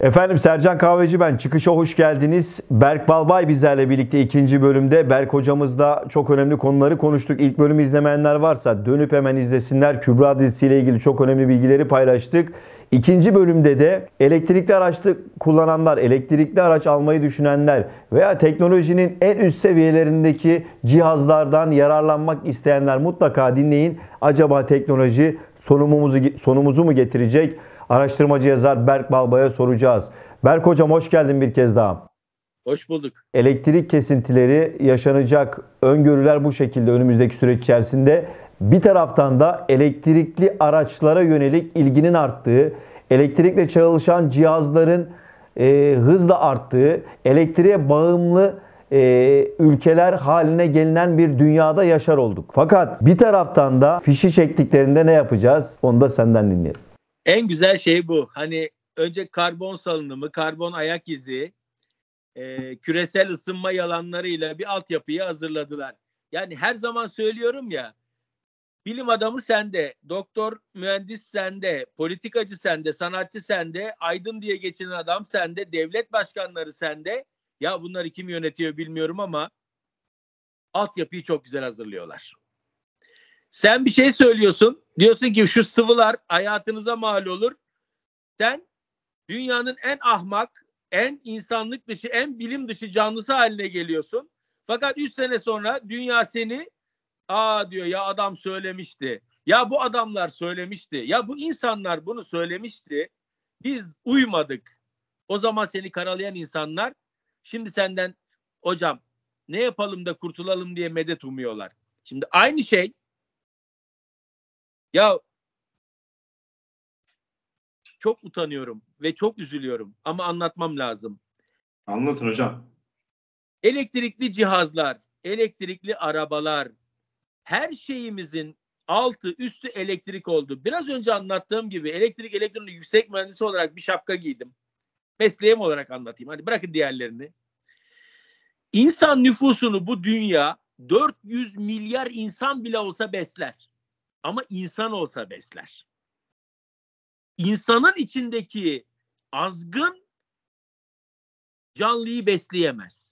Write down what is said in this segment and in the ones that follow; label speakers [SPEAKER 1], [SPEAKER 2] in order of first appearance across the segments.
[SPEAKER 1] Efendim Sercan Kahveci ben. Çıkışa hoş geldiniz. Berk Balbay bizlerle birlikte ikinci bölümde. Berk hocamızla çok önemli konuları konuştuk. İlk bölümü izlemeyenler varsa dönüp hemen izlesinler. Kübra dizisiyle ilgili çok önemli bilgileri paylaştık. İkinci bölümde de elektrikli araçlı kullananlar, elektrikli araç almayı düşünenler veya teknolojinin en üst seviyelerindeki cihazlardan yararlanmak isteyenler mutlaka dinleyin. Acaba teknoloji sonumuzu mu getirecek? Araştırmacı yazar Berk Balbay'a soracağız. Berk hocam hoş geldin bir kez daha.
[SPEAKER 2] Hoş bulduk.
[SPEAKER 1] Elektrik kesintileri yaşanacak, öngörüler bu şekilde önümüzdeki süreç içerisinde. Bir taraftan da elektrikli araçlara yönelik ilginin arttığı, elektrikle çalışan cihazların hızla arttığı, elektriğe bağımlı ülkeler haline gelinen bir dünyada yaşar olduk. Fakat bir taraftan da fişi çektiklerinde ne yapacağız? Onu da senden dinleyelim.
[SPEAKER 2] En güzel şey bu. Hani önce karbon salınımı, karbon ayak izi, küresel ısınma yalanlarıyla bir altyapıyı hazırladılar. Yani her zaman söylüyorum ya, bilim adamı sende, doktor, mühendis sende, politikacı sende, sanatçı sende, aydın diye geçinen adam sende, devlet başkanları sende. Ya bunları kim yönetiyor bilmiyorum ama altyapıyı çok güzel hazırlıyorlar. Sen bir şey söylüyorsun, diyorsun ki şu sıvılar hayatınıza mal olur. Sen dünyanın en ahmak, en insanlık dışı, en bilim dışı canlısı haline geliyorsun. Fakat 3 sene sonra dünya seni diyor ya adam söylemişti. Ya bu adamlar söylemişti. Ya bu insanlar bunu söylemişti. Biz uymadık. O zaman seni karalayan insanlar şimdi senden hocam ne yapalım da kurtulalım diye medet umuyorlar. Şimdi aynı şey ya çok utanıyorum ve çok üzülüyorum ama anlatmam lazım.
[SPEAKER 3] Anlatın hocam.
[SPEAKER 2] Elektrikli cihazlar, elektrikli arabalar, her şeyimizin altı üstü elektrik oldu. Biraz önce anlattığım gibi elektronik yüksek mühendisi olarak bir şapka giydim. Mesleğim olarak anlatayım. Hadi bırakın diğerlerini. İnsan nüfusunu bu dünya 400 milyar insan bile olsa besler. Ama insan olsa besler. İnsanın içindeki azgın canlıyı besleyemez.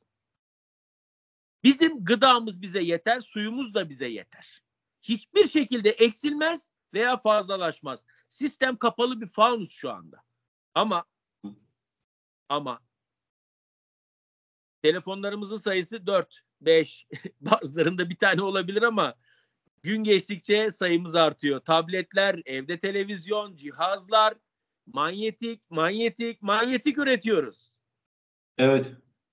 [SPEAKER 2] Bizim gıdamız bize yeter, suyumuz da bize yeter. Hiçbir şekilde eksilmez veya fazlalaşmaz. Sistem kapalı bir fanus şu anda. Ama telefonlarımızın sayısı 4, 5, bazılarında bir tane olabilir ama gün geçtikçe sayımız artıyor. Tabletler, evde televizyon, cihazlar, manyetik üretiyoruz.
[SPEAKER 3] Evet.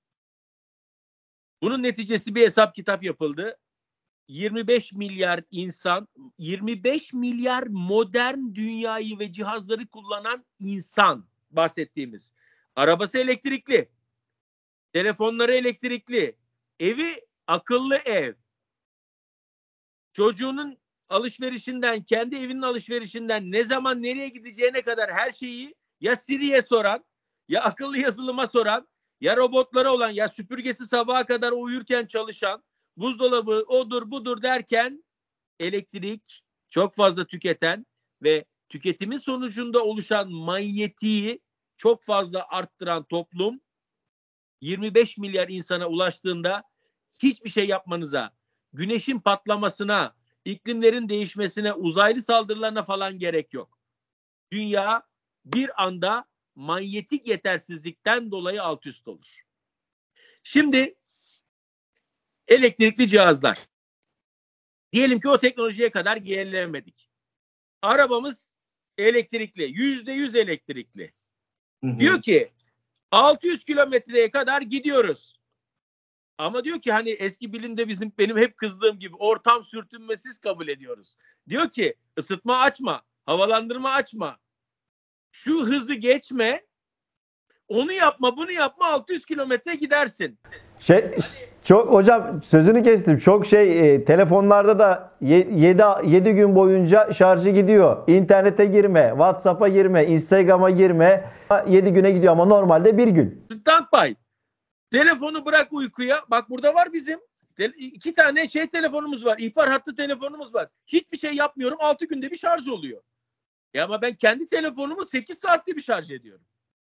[SPEAKER 2] Bunun neticesi bir hesap kitap yapıldı. 25 milyar insan, 25 milyar modern dünyayı ve cihazları kullanan insan bahsettiğimiz. Arabası elektrikli, telefonları elektrikli, evi akıllı ev. Çocuğunun alışverişinden, kendi evinin alışverişinden ne zaman nereye gideceğine kadar her şeyi ya Siri'ye soran, ya akıllı yazılıma soran, ya robotlara olan, ya süpürgesi sabaha kadar uyurken çalışan, buzdolabı odur budur derken elektrik çok fazla tüketen ve tüketimin sonucunda oluşan manyetiği çok fazla arttıran toplum 25 milyar insana ulaştığında hiçbir şey yapmanıza, güneşin patlamasına, iklimlerin değişmesine, uzaylı saldırılarına falan gerek yok. Dünya bir anda manyetik yetersizlikten dolayı alt üst olur. Şimdi elektrikli cihazlar. Diyelim ki o teknolojiye kadar gerilemedik. Arabamız elektrikli, %100 elektrikli. Diyor ki 600 kilometreye kadar gidiyoruz. Ama diyor ki hani eski bilimde benim hep kızdığım gibi ortam sürtünmesiz kabul ediyoruz. Diyor ki ısıtma açma, havalandırma açma. Şu hızı geçme, onu yapma, bunu yapma 600 kilometre gidersin.
[SPEAKER 1] Çok hocam sözünü kestim. Çok telefonlarda da 7 gün boyunca şarjı gidiyor. İnternete girme, WhatsApp'a girme, Instagram'a girme. 7 güne gidiyor ama normalde bir gün.
[SPEAKER 2] Standby. Telefonu bırak uykuya. Bak burada var bizim. 2 tane telefonumuz var. İhbar hattı telefonumuz var. Hiçbir şey yapmıyorum. 6 günde bir şarj oluyor. Ama ben kendi telefonumu 8 saatte bir şarj ediyorum.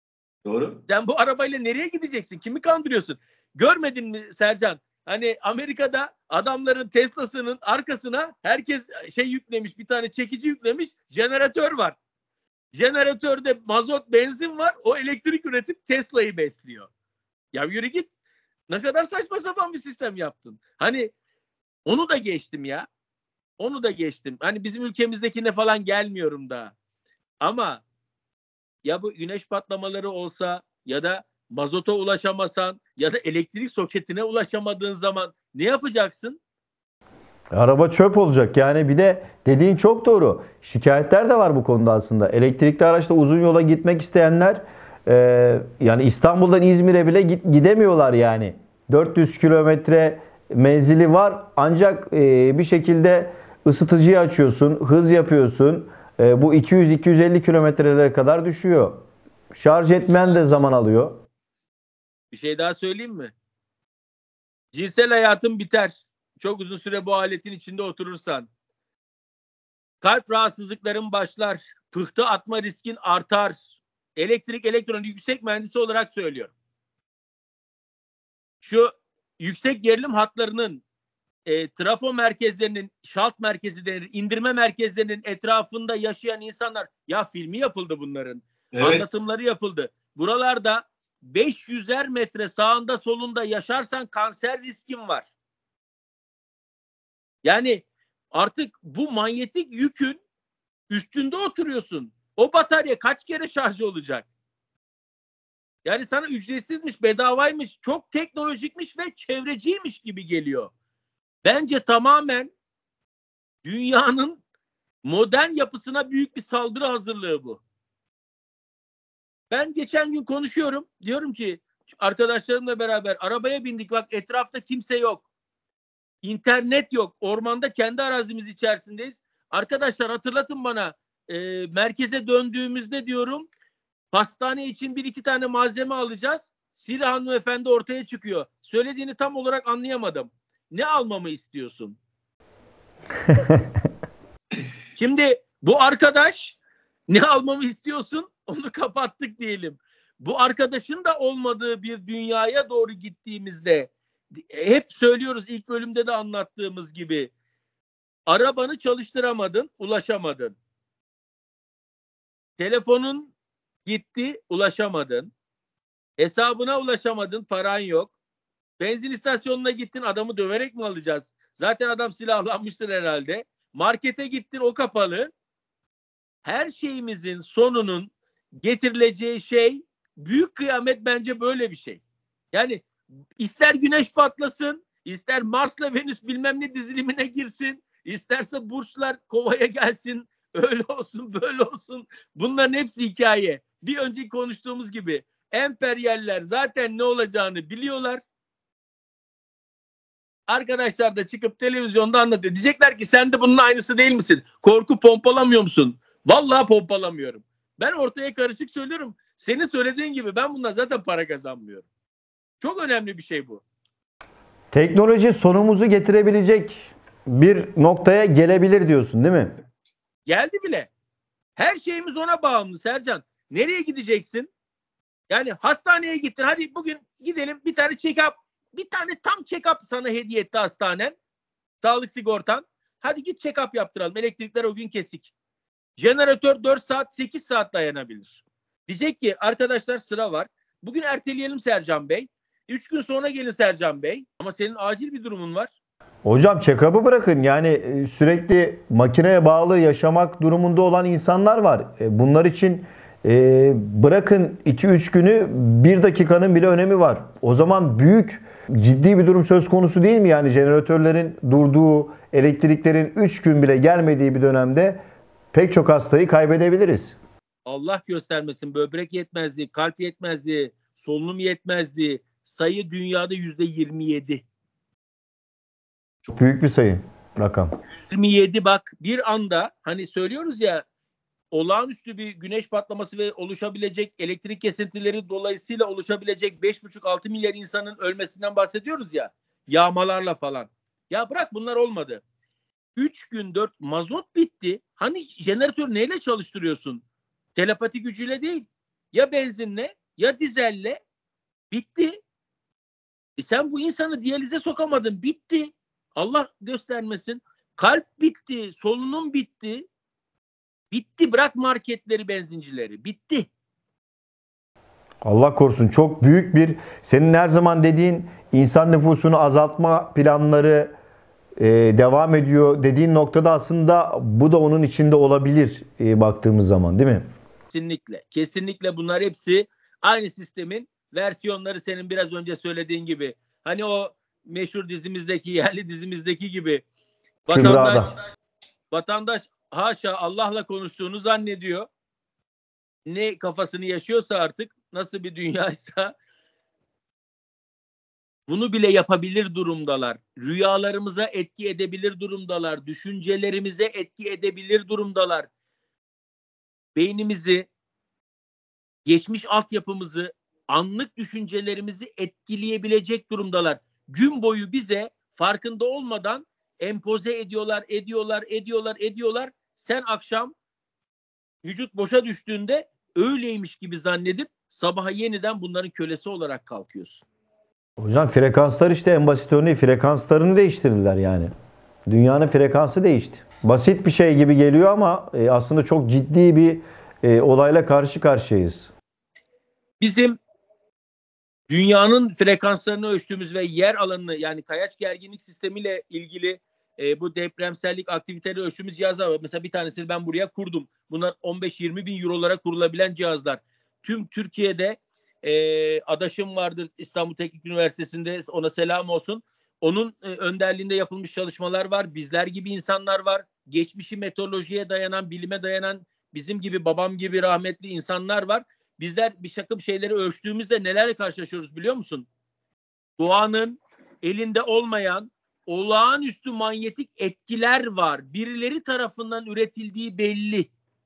[SPEAKER 3] Doğru.
[SPEAKER 2] Sen bu arabayla nereye gideceksin? Kimi kandırıyorsun? Görmedin mi Sercan? Hani Amerika'da adamların Tesla'sının arkasına herkes şey yüklemiş, bir tane çekici yüklemiş, jeneratör var. Jeneratörde mazot, benzin var. O elektrik üretip Tesla'yı besliyor. Ya yürü git. Ne kadar saçma sapan bir sistem yaptın. Hani onu da geçtim ya. Onu da geçtim. Hani bizim ülkemizdekine falan gelmiyorum daha. Ama ya bu güneş patlamaları olsa ya da mazota ulaşamasan ya da elektrik soketine ulaşamadığın zaman ne yapacaksın?
[SPEAKER 1] Araba çöp olacak. Yani bir de dediğin çok doğru. Şikayetler de var bu konuda aslında. Elektrikli araçla uzun yola gitmek isteyenler yani İstanbul'dan İzmir'e bile gidemiyorlar yani. 400 kilometre menzili var. Ancak bir şekilde ısıtıcıyı açıyorsun, hız yapıyorsun. Bu 200-250 kilometrelere kadar düşüyor. Şarj etmen de zaman alıyor.
[SPEAKER 2] Bir şey daha söyleyeyim mi? Cinsel hayatın biter. Çok uzun süre bu aletin içinde oturursan. Kalp rahatsızlıkların başlar. Pıhtı atma riskin artar. Elektrik, elektronik yüksek mühendisi olarak söylüyorum. Şu yüksek gerilim hatlarının trafo merkezlerinin, şalt merkezi denir, indirme merkezlerinin etrafında yaşayan insanlar, ya filmi yapıldı bunların.
[SPEAKER 3] Evet.
[SPEAKER 2] Anlatımları yapıldı. Buralarda 500'er metre sağında solunda yaşarsan kanser riskin var. Yani artık bu manyetik yükün üstünde oturuyorsun. O batarya kaç kere şarj olacak? Yani sana ücretsizmiş, bedavaymış, çok teknolojikmiş ve çevreciymiş gibi geliyor. Bence tamamen dünyanın modern yapısına büyük bir saldırı hazırlığı bu. Ben geçen gün konuşuyorum. Diyorum ki arkadaşlarımla beraber arabaya bindik. Bak etrafta kimse yok. İnternet yok. Ormanda kendi arazimiz içerisindeyiz. Arkadaşlar hatırlatın bana merkeze döndüğümüzde diyorum pastane için 1-2 tane malzeme alacağız. Sira hanımefendi ortaya çıkıyor. Söylediğini tam olarak anlayamadım. Ne almamı istiyorsun? Şimdi bu arkadaş ne almamı istiyorsun? Onu kapattık diyelim. Bu arkadaşın da olmadığı bir dünyaya doğru gittiğimizde hep söylüyoruz, ilk bölümde de anlattığımız gibi arabanı çalıştıramadın, ulaşamadın. Telefonun gitti, ulaşamadın. Hesabına ulaşamadın, paran yok. Benzin istasyonuna gittin, adamı döverek mi alacağız? Zaten adam silahlanmıştır herhalde. Markete gittin, o kapalı. Her şeyimizin sonunun getirileceği şey büyük kıyamet, bence böyle bir şey. Yani ister güneş patlasın, ister Mars'la Venüs bilmem ne dizilimine girsin, isterse burçlar kovaya gelsin, öyle olsun böyle olsun. Bunların hepsi hikaye. Bir önceki konuştuğumuz gibi emperyaller zaten ne olacağını biliyorlar. Arkadaşlar da çıkıp televizyonda anlatıyor. Diyecekler ki sen de bunun aynısı değil misin? Korku pompalamıyor musun? Vallahi pompalamıyorum. Ben ortaya karışık söylüyorum. Senin söylediğin gibi ben bundan zaten para kazanmıyorum. Çok önemli bir şey bu.
[SPEAKER 1] Teknoloji sonumuzu getirebilecek bir noktaya gelebilir diyorsun, değil mi?
[SPEAKER 2] Geldi bile. Her şeyimiz ona bağımlı Sercan. Nereye gideceksin? Yani hastaneye gittin. Hadi bugün gidelim bir tane check-up. Bir tane tam check-up sana hediye etti hastanen. Sağlık sigortan. Hadi git check-up yaptıralım. Elektrikler o gün kesik. Jeneratör 4 saat 8 saat dayanabilir. Diyecek ki arkadaşlar sıra var. Bugün erteleyelim Sercan Bey. 3 gün sonra gelin Sercan Bey. Ama senin acil bir durumun var.
[SPEAKER 1] Hocam check-up'ı bırakın. Yani sürekli makineye bağlı yaşamak durumunda olan insanlar var. Bunlar için bırakın 2-3 günü 1 dakikanın bile önemi var. O zaman büyük ciddi bir durum söz konusu değil mi? Yani jeneratörlerin durduğu, elektriklerin 3 gün bile gelmediği bir dönemde pek çok hastayı kaybedebiliriz.
[SPEAKER 2] Allah göstermesin, böbrek yetmezliği, kalp yetmezliği, solunum yetmezliği sayı dünyada %27.
[SPEAKER 1] Çok büyük bir sayı, rakam.
[SPEAKER 2] 27 bak bir anda hani söylüyoruz ya olağanüstü bir güneş patlaması ve oluşabilecek elektrik kesintileri dolayısıyla oluşabilecek 5,5-6 milyar insanın ölmesinden bahsediyoruz ya yağmalarla falan. Ya bırak bunlar olmadı. 3 gün 4 mazot bitti. Hani jeneratör neyle çalıştırıyorsun? Telepati gücüyle değil. Ya benzinle ya dizelle, bitti. Sen bu insanı diyalize sokamadın, bitti. Allah göstermesin. Kalp bitti, solunum bitti. Bitti, bırak marketleri, benzincileri. Bitti.
[SPEAKER 1] Allah korusun, çok büyük bir, senin her zaman dediğin insan nüfusunu azaltma planları devam ediyor dediğin noktada aslında bu da onun içinde olabilir baktığımız zaman, değil mi?
[SPEAKER 2] Kesinlikle. Kesinlikle bunlar hepsi aynı sistemin versiyonları, senin biraz önce söylediğin gibi. Hani o meşhur dizimizdeki, yerli dizimizdeki gibi vatandaş haşa Allah'la konuştuğunu zannediyor. Ne kafasını yaşıyorsa artık, nasıl bir dünyaysa bunu bile yapabilir durumdalar. Rüyalarımıza etki edebilir durumdalar. Düşüncelerimize etki edebilir durumdalar. Beynimizi, geçmiş altyapımızı, anlık düşüncelerimizi etkileyebilecek durumdalar. Gün boyu bize farkında olmadan empoze ediyorlar. Sen akşam vücut boşa düştüğünde öyleymiş gibi zannedip sabaha yeniden bunların kölesi olarak kalkıyorsun.
[SPEAKER 1] Hocam frekanslar işte en basit örneği, frekanslarını değiştirdiler yani. Dünyanın frekansı değişti. Basit bir şey gibi geliyor ama aslında çok ciddi bir olayla karşı karşıyayız.
[SPEAKER 2] Bizim dünyanın frekanslarını ölçtüğümüz ve yer alanını, yani kayaç gerginlik sistemiyle ilgili bu depremsellik aktiviteleri ölçtüğümüz cihazlar var. Mesela bir tanesini ben buraya kurdum. Bunlar 15-20 bin eurolara kurulabilen cihazlar. Tüm Türkiye'de adaşım vardır İstanbul Teknik Üniversitesi'nde, ona selam olsun. Onun önderliğinde yapılmış çalışmalar var. Bizler gibi insanlar var. Geçmişi meteorolojiye dayanan, bilime dayanan, bizim gibi, babam gibi rahmetli insanlar var. Bizler bir takım şeyleri ölçtüğümüzde nelerle karşılaşıyoruz biliyor musun? Doğanın elinde olmayan olağanüstü manyetik etkiler var. Birileri tarafından üretildiği belli.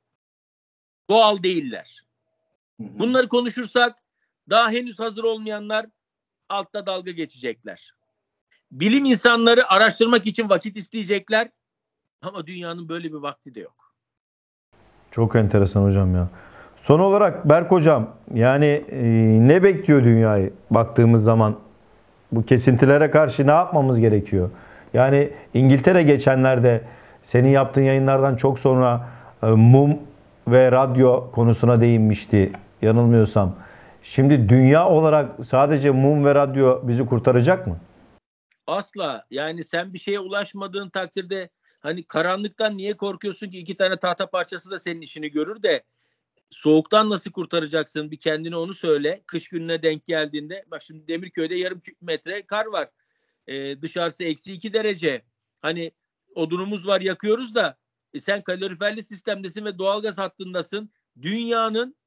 [SPEAKER 2] Doğal değiller. Bunları konuşursak daha henüz hazır olmayanlar altta dalga geçecekler. Bilim insanları araştırmak için vakit isteyecekler ama dünyanın böyle bir vakti de yok.
[SPEAKER 1] Çok enteresan hocam ya. Son olarak Berk hocam, yani ne bekliyor dünyayı baktığımız zaman? Bu kesintilere karşı ne yapmamız gerekiyor? Yani İngiltere geçenlerde senin yaptığın yayınlardan çok sonra mum ve radyo konusuna değinmişti yanılmıyorsam. Şimdi dünya olarak sadece mum ve radyo bizi kurtaracak mı?
[SPEAKER 2] Asla. Yani sen bir şeye ulaşmadığın takdirde, hani karanlıktan niye korkuyorsun ki? 2 tane tahta parçası da senin işini görür de soğuktan nasıl kurtaracaksın? Bir kendine onu söyle. Kış gününe denk geldiğinde. Bak şimdi Demirköy'de yarım metre kar var. Dışarısı -2 derece. Hani odunumuz var, yakıyoruz da sen kaloriferli sistemdesin ve doğalgaz hattındasın. Dünyanın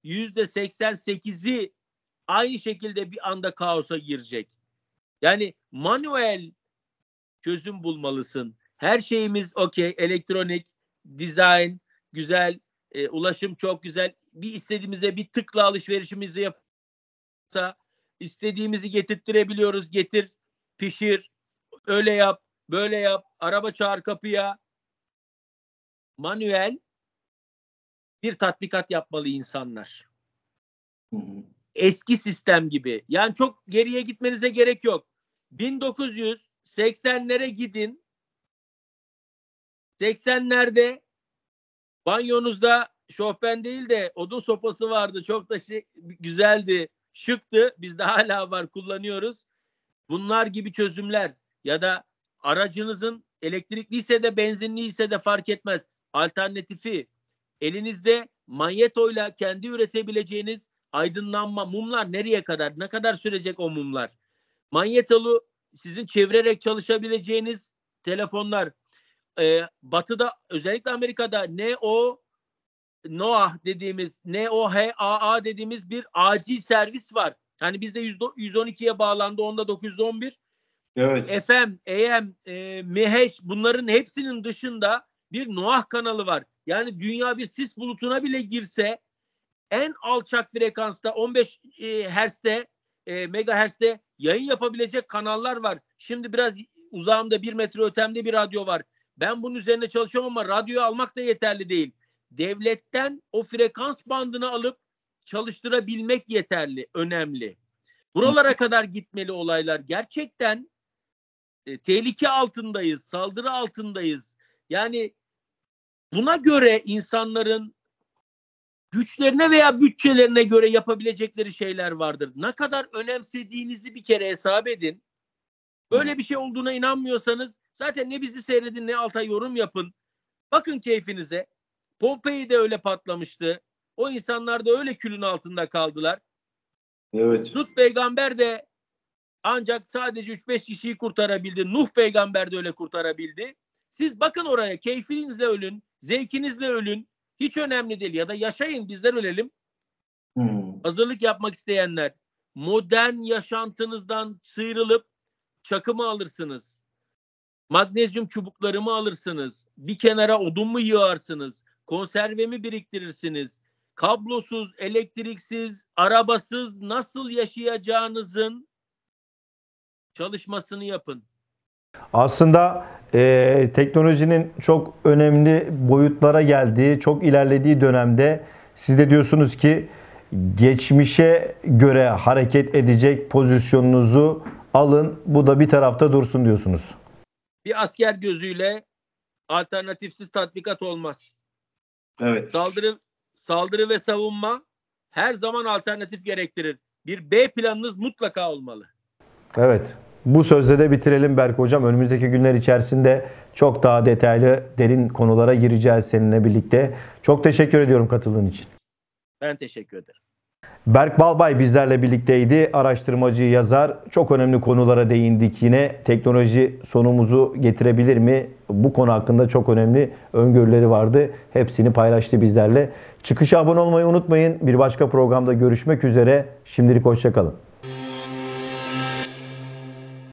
[SPEAKER 2] %88'i aynı şekilde bir anda kaosa girecek. Yani manuel çözüm bulmalısın. Her şeyimiz okey, elektronik, dizayn güzel, ulaşım çok güzel. Bir istediğimizde bir tıkla alışverişimizi yapsa istediğimizi getirttirebiliyoruz. Getir, pişir, öyle yap, böyle yap, araba çağır kapıya. Manuel bir tatbikat yapmalı insanlar. Eski sistem gibi. Yani çok geriye gitmenize gerek yok. 1980'lere gidin. 80'lerde banyonuzda şofben değil de odun sopası vardı. Çok da güzeldi, şıktı. Bizde hala var, kullanıyoruz. Bunlar gibi çözümler ya da aracınızın elektrikliyse de benzinliyse de fark etmez. Alternatifi elinizde manyetoyla kendi üretebileceğiniz aydınlanma, mumlar nereye kadar, ne kadar sürecek o mumlar? Manyetolu sizin çevirerek çalışabileceğiniz telefonlar. Batı'da, özellikle Amerika'da NOAA dediğimiz, NOHAA dediğimiz bir acil servis var. Hani bizde 112'ye bağlandı, onda 911.
[SPEAKER 3] Evet.
[SPEAKER 2] FM, AM, MH, bunların hepsinin dışında bir NOAH kanalı var. Yani dünya bir sis bulutuna bile girse en alçak frekansta 15 Hz'de, megahertz'te yayın yapabilecek kanallar var. Şimdi biraz uzağımda, 1 metre ötemde bir radyo var. Ben bunun üzerine çalışıyorum ama radyoyu almak da yeterli değil. Devletten o frekans bandını alıp çalıştırabilmek yeterli, önemli. Buralara kadar gitmeli olaylar. Gerçekten tehlike altındayız, saldırı altındayız. Yani buna göre insanların güçlerine veya bütçelerine göre yapabilecekleri şeyler vardır. Ne kadar önemsediğinizi bir kere hesap edin. Böyle bir şey olduğuna inanmıyorsanız zaten ne bizi seyredin ne alta yorum yapın. Bakın keyfinize. Pompei de öyle patlamıştı. O insanlar da öyle külün altında kaldılar.
[SPEAKER 3] Evet.
[SPEAKER 2] Lut peygamber de ancak sadece 3-5 kişiyi kurtarabildi. Nuh peygamber de öyle kurtarabildi. Siz bakın oraya, keyfinizle ölün, zevkinizle ölün. Hiç önemli değil. Ya da yaşayın, bizler ölelim. Hazırlık yapmak isteyenler modern yaşantınızdan sıyrılıp çakımı alırsınız. Magnezyum çubuklarımı alırsınız. Bir kenara odun mu yığarsınız? Konservemi biriktirirsiniz. Kablosuz, elektriksiz, arabasız nasıl yaşayacağınızın çalışmasını yapın.
[SPEAKER 1] Aslında teknolojinin çok önemli boyutlara geldiği, çok ilerlediği dönemde siz de diyorsunuz ki geçmişe göre hareket edecek pozisyonunuzu alın, bu da bir tarafta dursun diyorsunuz.
[SPEAKER 2] Bir asker gözüyle alternatifsiz tatbikat olmaz.
[SPEAKER 3] Evet.
[SPEAKER 2] Saldırı ve savunma her zaman alternatif gerektirir. Bir B planınız mutlaka olmalı.
[SPEAKER 1] Evet. Bu sözle de bitirelim Berk Hocam. Önümüzdeki günler içerisinde çok daha detaylı, derin konulara gireceğiz seninle birlikte. Çok teşekkür ediyorum katıldığın için.
[SPEAKER 2] Ben teşekkür ederim.
[SPEAKER 1] Berk Balbay bizlerle birlikteydi. Araştırmacı, yazar. Çok önemli konulara değindik yine. Teknoloji sonumuzu getirebilir mi? Bu konu hakkında çok önemli öngörüleri vardı. Hepsini paylaştı bizlerle. Çıkışa abone olmayı unutmayın. Bir başka programda görüşmek üzere. Şimdilik hoşça kalın.